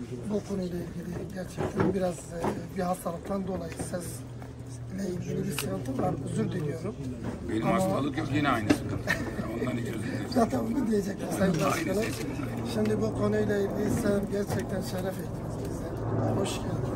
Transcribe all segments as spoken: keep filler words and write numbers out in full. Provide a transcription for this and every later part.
bu konuyla ilgili gerçekten biraz e, bir hastalıktan dolayı sesle ilgili bir sıkıntı var. Özür diliyorum. Benim Ama... hastalık yok, yine aynı sıkıntı. Ondan hiç özür dilerim. Zaten bunu diyecektim Sayın Başkanım. Şimdi bu konuyla ilgili sen gerçekten şeref ettiniz bize. Hoş geldin.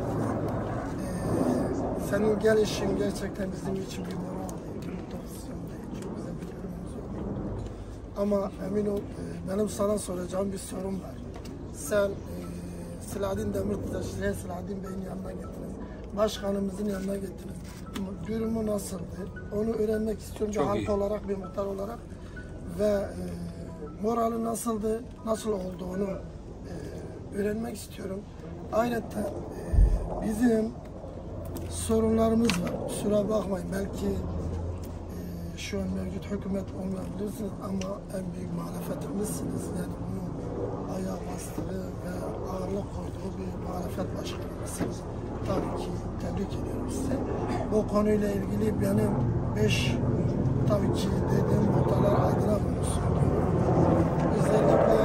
Ee, senin gelişin gerçekten bizim için bir moral, bir motivasyon değil. Çok güzel bir yorumumuz oldu. Ama emin ol, benim sana soracağım bir sorum var. Sen e, Selahattin Demirtaş, Selahattin Bey'in yanına gittiniz. Başkanımızın yanına gittiniz. Durumu nasıldı? Onu öğrenmek istiyorum. Çok bir halk iyi. olarak, bir muhtar olarak. Ve e, morali nasıldı? Nasıl olduğunu e, öğrenmek istiyorum. Ayrıca e, bizim sorunlarımız var. Kusura bakmayın. Belki e, şu an mevcut hükümet olmayabilirsiniz ama en büyük muhalefetimizsiniz. Yani bunu ayağa bastığı ve ağırlık koyduğu bir muhalefet başkanısınız. Tabii ki tebrik ediyorum size. Bu konuyla ilgili benim beş tabii ki dediğim noktalar adına bunu söylüyorum. Özellikle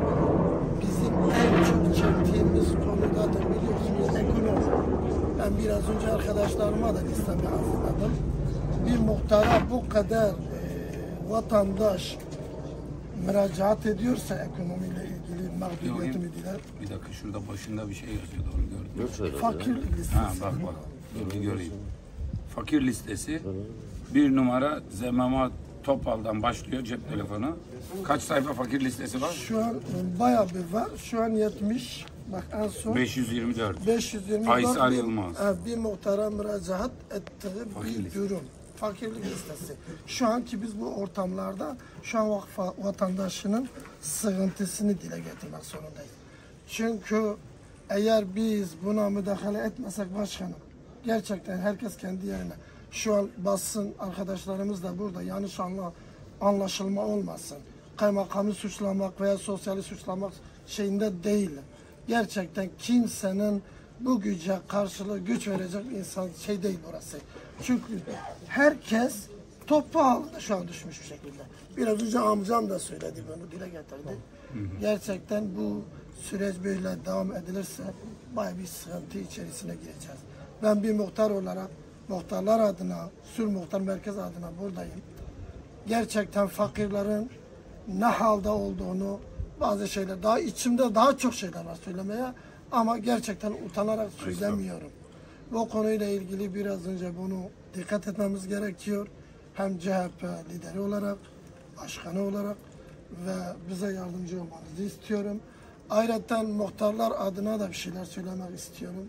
bizim en çok çektiğimiz konuda da biliyorsunuz ekonomi. Ben biraz önce arkadaşlarıma da listemi hazırladım. Bir muhtara bu kadar e, vatandaş müracaat ediyorsa ekonomiyle ilgili mağduriyetimi diler. Bir dakika, şurada başında bir şey yazıyordu, onu gördüm. Fakirlik listesi. Ha bak bak, dur bir göreyim. Fakir listesi, bir numara Zemama Topal'dan başlıyor cep telefonu. Kaç sayfa fakir listesi var? Şu an e, bayağı bir var. Şu an yetmiş. Bak en son beş yüz yirmi dört. beş yüz yirmi Aysel bir, Yılmaz. e, bir muhtara müracaat ettiği Fakir bir listesi. durum. Fakirlik listesi. Şu anki biz bu ortamlarda şu an vakfa, vatandaşının sıkıntısını dile getirmek zorundayız. Çünkü eğer biz buna müdahale etmesek başkanım, gerçekten herkes kendi yerine. Şu an basın arkadaşlarımız da burada, yanlış anla, anlaşılma olmasın. Kaymakamı suçlamak veya sosyali suçlamak şeyinde değil. Gerçekten kimsenin bu güce karşılığı güç verecek insan şey değil orası. Çünkü herkes topu halinde şu an düşmüş bir şekilde. Biraz önce amcam da söyledi, bunu dile getirdi. Gerçekten bu süreç böyle devam edilirse bayağı bir sıkıntı içerisine gireceğiz. Ben bir muhtar olarak muhtarlar adına, Sür Muhtar Merkez adına buradayım. Gerçekten fakirlerin ne halde olduğunu, bazı şeyler, daha içimde daha çok şeyler var söylemeye ama gerçekten utanarak söylemiyorum. Bu konuyla ilgili biraz önce bunu dikkat etmemiz gerekiyor. Hem C H P lideri olarak, başkanı olarak ve bize yardımcı olmanızı istiyorum. Ayrıca muhtarlar adına da bir şeyler söylemek istiyorum.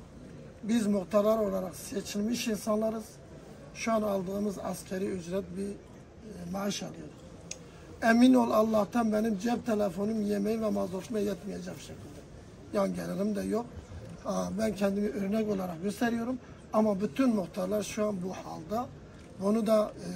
Biz muhtarlar olarak seçilmiş insanlarız. Şu an aldığımız askeri ücret bir e, maaş alıyoruz. Emin ol Allah'tan benim cep telefonum yemeği ve mazotuma yetmeyecek şekilde. Yan gelirim de yok. Aa, ben kendimi örnek olarak gösteriyorum. Ama bütün muhtarlar şu an bu halde. Bunu da e,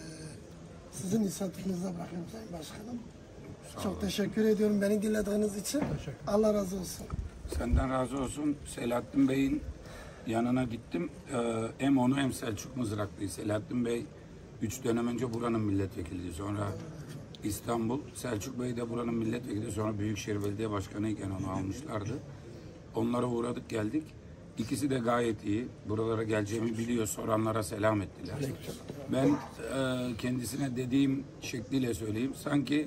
sizin inisiyatifinize bırakıyorum Sayın Başkanım. Çok teşekkür ediyorum beni dinlediğiniz için. Allah razı olsun. Senden razı olsun. Selahattin Bey'in yanına gittim. Ee, hem onu hem Selçuk Mızraklı'yı. Selahattin Bey üç dönem önce buranın milletvekiliydi. Sonra İstanbul. Selçuk Bey de buranın milletvekili. Sonra Büyükşehir Belediye Başkanı iken onu almışlardı. Onlara uğradık geldik. İkisi de gayet iyi. Buralara geleceğimi biliyor. Soranlara selam ettiler. Ben e, kendisine dediğim şekliyle söyleyeyim. Sanki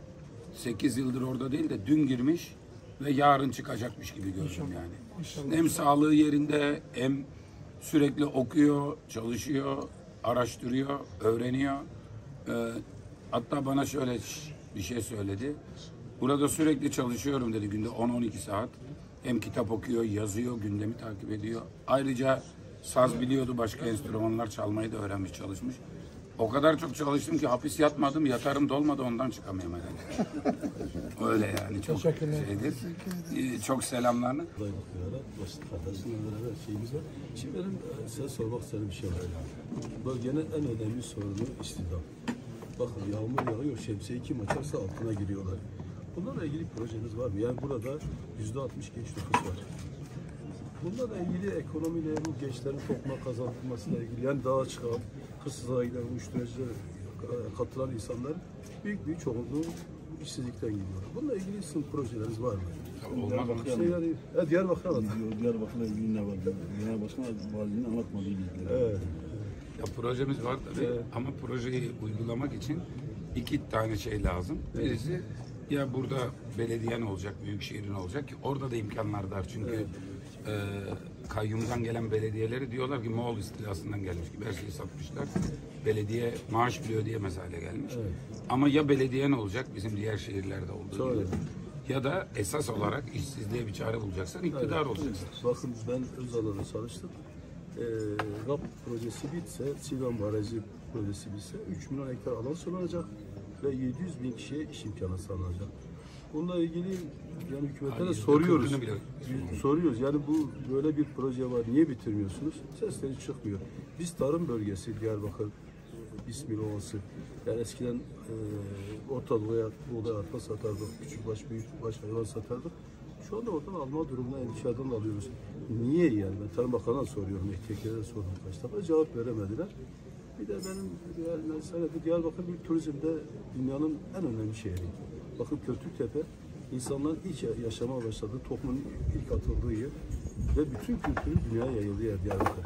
sekiz yıldır orada değil de dün girmiş ve yarın çıkacakmış gibi gördüm yani. Hem sağlığı yerinde hem sürekli okuyor, çalışıyor, araştırıyor, öğreniyor. Ee, hatta bana şöyle bir şey söyledi. Burada sürekli çalışıyorum dedi, günde on on iki saat. Hem kitap okuyor, yazıyor, gündemi takip ediyor. Ayrıca saz biliyordu, başka enstrümanlar çalmayı da öğrenmiş, çalışmış. O kadar çok çalıştım ki hapis yatmadım, yatarım dolmadı, ondan çıkamıyorum herhalde. Öyle yani, çok şeydir. Ee, çok selamlarını. Basit kardeşimle beraber şeyimiz var. Şimdi benim e, size sormak istediğim bir şey var. Bölgenin en önemli sorunu istihdam. Bakın yağmur yağıyor, şemsiyeyi kim açarsa altına giriyorlar. Bunlarla ilgili projeniz var mı? Yani burada yüzde altmış genç nüfus var. Bunlarla ilgili ekonomiyle, bu gençlerin topluma kazanılmasıyla ilgili, yani dağa çıkan, hırsızlığa giden, uyuşturucuya katılan insanlar büyük bir çoğunluğu işsizlikten gidiyorlar. Bununla ilgili sizin projeleriniz var mı? olmaz mı? Şey yani, evet, Diyarbakır'a bak. Diyarbakır'la ilgili ne var? Genel Başkan Valinin anlatmadığı bilgiler. Evet. Ya projemiz var tabii ama projeyi uygulamak için iki tane şey lazım. Birisi ya burada belediyen olacak, büyükşehirin olacak ki orada da imkanlar dar. Çünkü e, kayyumdan gelen belediyeleri diyorlar ki Moğol istilasından gelmiş gibi her şeyi satmışlar. Belediye maaş bile ödeyemez hale gelmiş. Evet. Ama ya belediyen olacak bizim diğer şehirlerde olduğu Doğru. gibi. Ya da esas olarak işsizliğe bir çare bulacaksan iktidar Evet. olacaksın. Bakın ben Özal'da çalıştım. Ee, R A P projesi bitse, Silvan Barajı projesi bitse üç milyon hektar alan sulanacak ve yedi yüz bin kişiye iş imkanı sağlanacak. Bununla ilgili yani hükümete de soruyoruz. Soruyoruz. Yani bu böyle bir proje var. Niye bitirmiyorsunuz? Sesleri çıkmıyor. Biz tarım bölgesi Diyarbakır, İsmil Ovası. Yani eskiden e, Orta Doğu'ya buğday arpa satardık. Küçükbaş, büyükbaş hayvan satardık. Şu anda oradan alma durumuna dışarıdan alıyoruz. Niye yani? Ben Tarım Bakanı'na soruyorum. Ekteklere sordum kaç defa. Cevap veremediler. Bir de benim yani mesela Diyarbakır bir turizmde dünyanın en önemli şehri. Bakın Kötüktepe insanların ilk yaşamaya başladığı, toplumun ilk atıldığı yer ve bütün kültürün dünyaya yayıldığı yer Diyarbakır.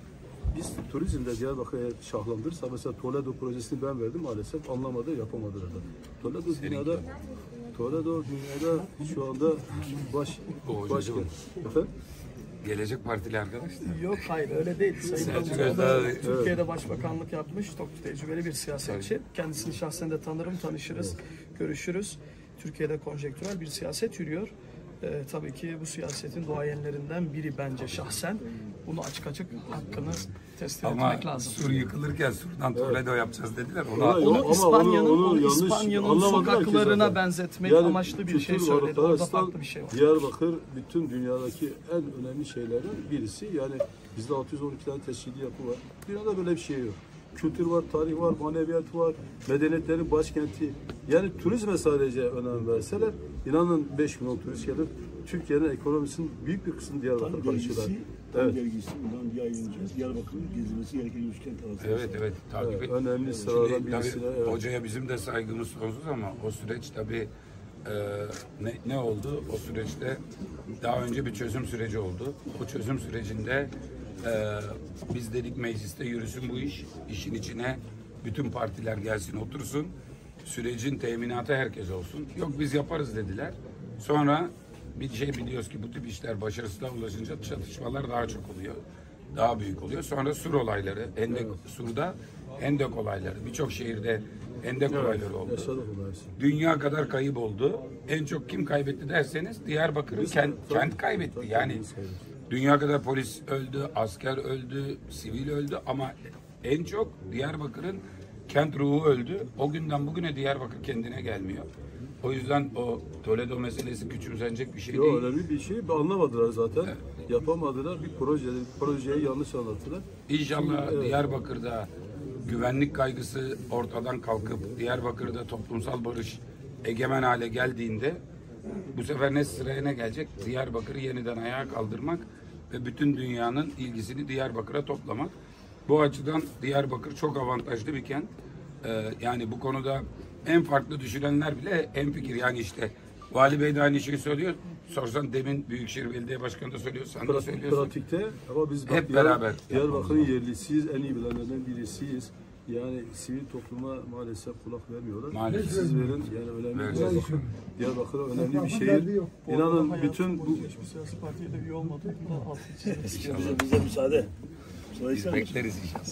Biz turizmde Diyarbakır'ı şahlandırırsa mesela Toledo projesini ben verdim maalesef anlamadı, yapamadılar da. Toledo dünyada Toledo dünyada şu anda baş başkent. Efendim? Gelecek Partili arkadaşlar. Yok hayır öyle değil. Sayın Selçuk Davutoğlu Özdağ- Türkiye'de başbakanlık yapmış. Çok tecrübeli bir siyasetçi. Kendisini şahsen de tanırım, tanışırız, görüşürüz. Türkiye'de konjektürel bir siyaset yürüyor. Ee, tabii ki bu siyasetin duayenlerinden biri bence şahsen. Bunu açık açık hakkını teslim Ama etmek lazım. Sur yıkılırken Sur'dan Toledo yapacağız dediler. Onu Ama Onu onu- İspanya'nın, onu onu yanlış İspanya'nın anlamadılar ki sokaklarına zaten. benzetmek Yani amaçlı bir şey kültür söyledi. varlıkları Orada açısından farklı bir şey var. Diyarbakır bütün dünyadaki en önemli şeylerden birisi. Yani bizde altı yüz on iki tane tescilli yapı var. Dünyada böyle bir şey yok. Kültür var, tarih var, maneviyat var, medeniyetlerin başkenti. Yani turizme sadece önem verseler, inanın beş milyon turist gelir. Türkiye'nin ekonomisinin büyük bir kısmını Diyarbakır karşılar. Evet. Belgesi bundan bir ay önce Diyarbakır'ın gezilmesi gereken üç kent arasında. Evet evet takip Evet, et. önemli sıralardan Şimdi tabii birisi de, evet. hocaya bizim de saygımız sonsuz ama o süreç tabii e, ne, ne oldu? O süreçte daha önce bir çözüm süreci oldu. O çözüm sürecinde e, biz dedik mecliste yürüsün bu iş. İşin içine bütün partiler gelsin otursun. Sürecin teminatı herkes olsun. Yok biz yaparız dediler. Sonra bir şey biliyoruz ki bu tip işler başarısızlığa ulaşınca çatışmalar daha çok oluyor. Daha büyük oluyor. Sonra Sur olayları, Hendek, Sur'da Hendek olayları. Birçok şehirde Hendek olayları oldu. Yaşadık olayı. Dünya kadar kayıp oldu. En çok kim kaybetti derseniz Diyarbakır'ın kent, kent kaybetti. Yani dünya kadar polis öldü, asker öldü, sivil öldü ama en çok Diyarbakır'ın kent ruhu öldü. O günden bugüne Diyarbakır kendine gelmiyor. O yüzden o Toledo meselesi küçümsenecek bir şey Yok değil. önemli bir şey. Anlamadılar zaten. Yapamadılar. Bir proje, projeyi yanlış anlattılar. İnşallah Diyarbakır'da güvenlik kaygısı ortadan kalkıp Diyarbakır'da toplumsal barış egemen hale geldiğinde bu sefer ne sıraya ne gelecek? Diyarbakır'ı yeniden ayağa kaldırmak ve bütün dünyanın ilgisini Diyarbakır'a toplamak. Bu açıdan Diyarbakır çok avantajlı bir kent. Ee, yani bu konuda en farklı düşünenler bile hemfikir. Yani işte Vali Bey de aynı şeyi söylüyor. Sorsan demin Büyükşehir Belediye Başkanı da söylüyor, sen de Pratik, söylüyorsun. pratikte ama biz Hep Diyar- beraber. Diyarbakır'ın yerlisiyiz, en iyi bilenlerden birisiyiz. Yani sivil topluma maalesef kulak vermiyorlar. Maalesef. Siz verin yani önemli Vereceğiz. Diyarbakır. Diyarbakır'a önemli bir şehir. İnanın bütün bu hiçbir siyasi partiye de üye olmadığında altı çizmek istiyorum. Bize, bize müsaade. Biz bekleriz inşallah.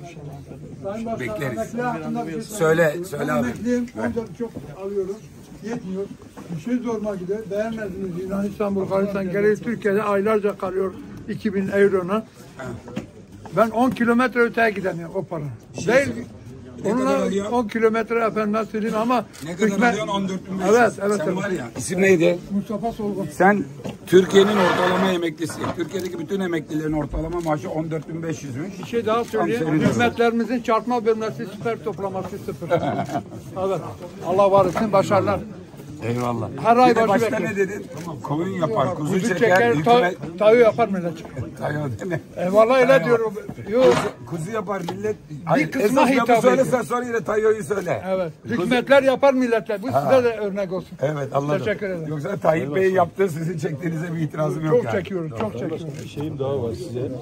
Sayın Başkan, Bekleriz. emekli hakkında bir şey Söyle, söyle abi. Emekliyim, ancak çok alıyoruz. Yetmiyor. Bir şey zoruma gider. Beğenmediniz. Yunan, İstanbul, Kalistan gelir Türkiye'de aylarca kalıyor iki bin eurona. Ben on kilometre öteye gidemiyorum o para. Değil. Ne kadar Onunla alıyor? on kilometre efendim söyleyeyim ama Ne kadar hükümet- alıyorsun? on dört bin beş yüz. Evet, evet. Sen evet. var ya. İsim neydi? Mustafa Solgun. Sen Türkiye'nin ortalama emeklisi. Türkiye'deki bütün emeklilerin ortalama maaşı on dört bin beş yüzmüş. Bir şey daha söyleyeyim. Tam senin Hükümetlerimizin çarpma bölmesi, süper toplaması sıfır. Evet. Allah var etsin. Başarılar. Eyvallah. Her ay Bir de başı başka bekliyor. ne dedin? Koyun yapar, kuzu, Kuzu çeker, çeker, hükümet... ta- tavuğu yapar millet çeker. Tayo deme. E vallahi öyle diyorum. Yok. Kuzu yapar millet. Bir kısma esas hitap lafı söylesen ediyor. sonra yine Tayo'yu söyle. Evet. Hükümetler yapar milletler. Bu size de örnek olsun. Evet anladım. Teşekkür ederim. Yoksa Tayyip Bey'in yaptığı sizin çektiğinize bir itirazım yok Çok yani. çekiyoruz, çok çekiyoruz. Bir şeyim daha var size.